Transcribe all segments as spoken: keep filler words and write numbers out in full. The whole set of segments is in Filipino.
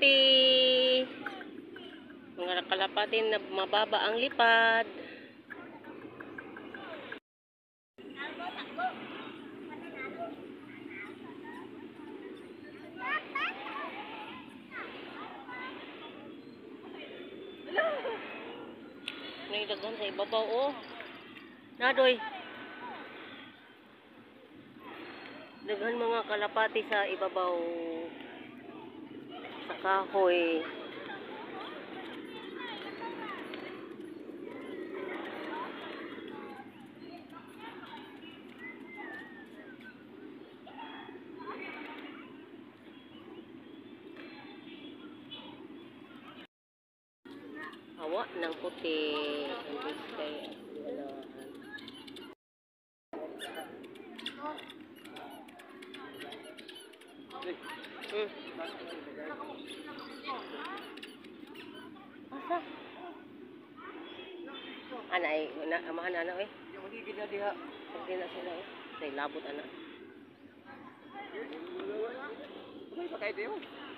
kalapati. Mga kalapati na mababa ang lipad. Naidagan sa ibabaw, oh. Nadoy. Daghan mga kalapati sa ibabaw sa kahoy. Hawa ng puti. Hmm. Asa? Ana ay na amahan ana oy. Hindi gid diha. Hindi na sila oy. Say labot ana. Ay patay diyo.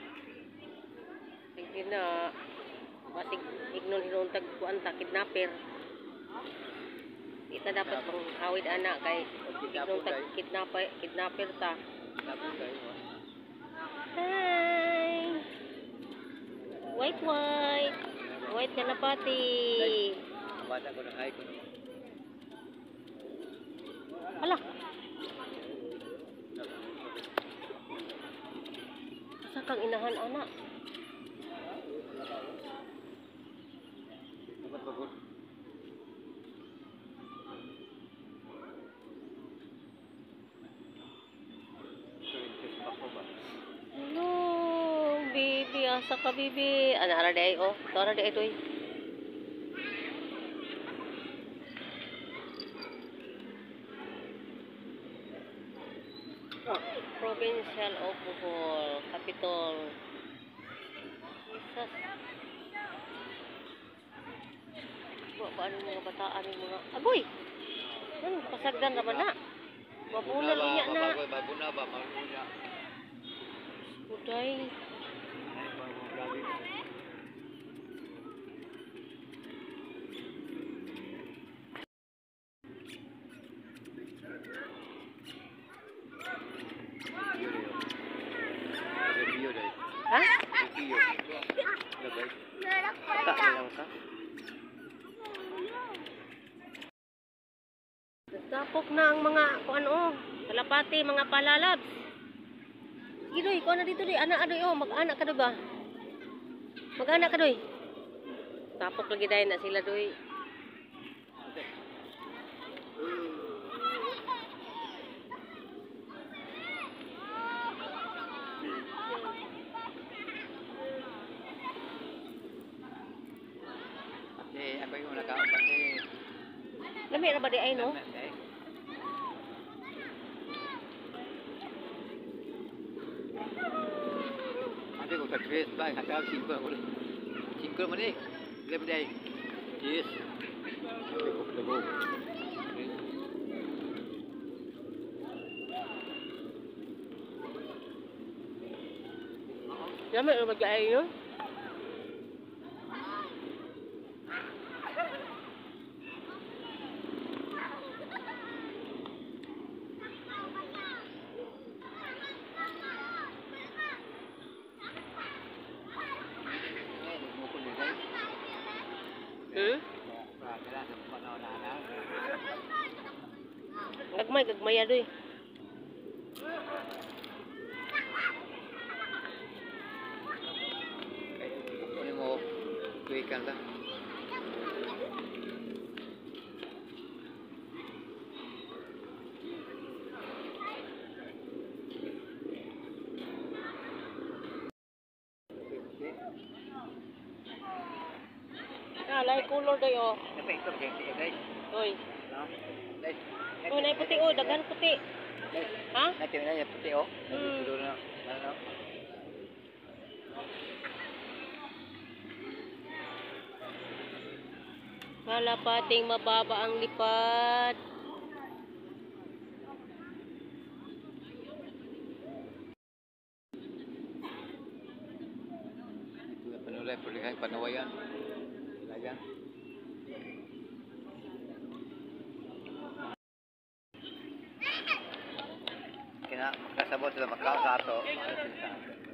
Sige na. Basig ignon hinuntag kuan ta kidnapper. Ita dapat pang awid ana kay ignon tag kidnapper kidnapper ta. Hi. White white. White kalapati. Bata ko na hay ko. Hala. Asa kang inahan ana? Dapat bagod. Hello, baby. Asa ka, baby? Ano, ara day, oh. Ito, ara day, ito, eh. Provincial of Bohol, Capital. Jesus. Ba, paano mga bataan yung mga... Agoy! Ano, pasagdan naman na. Mabunal niya na. Mabuna ba? Mabuna. Uday. Ha? Nagtapok na ang mga kung ano, kalapati, mga palalabs. Gidoy, kuha na dito doy. Anak adoy, oh, mag-anak ka doy ba? Mag-anak ka doy. Tapok lagi dahil na sila doy. Eh, ako yung nakaumpat eh. Lami na ba di ay, no? Ate ko sa tres ba? Katawag singko ako. Singko naman eh. Ilan mo day? Yes. Ate ko labog. Lami na ba di ay, no? Hmm? Gagmay, gagmaya doy. Ano mo? Tuwikan lang. Ah, lay color doy, oh. Napaitok dyan siya guys. Doy. Guys. Oh, nay puti, oh, daghan puti. Ha? Natin na yung puti oh. Hmm. Tulo na. Ano? Kalapating mababa ang lipad. Wala yung pulihang panawayan. Layang. Kina, kasabot sila makao sa ato.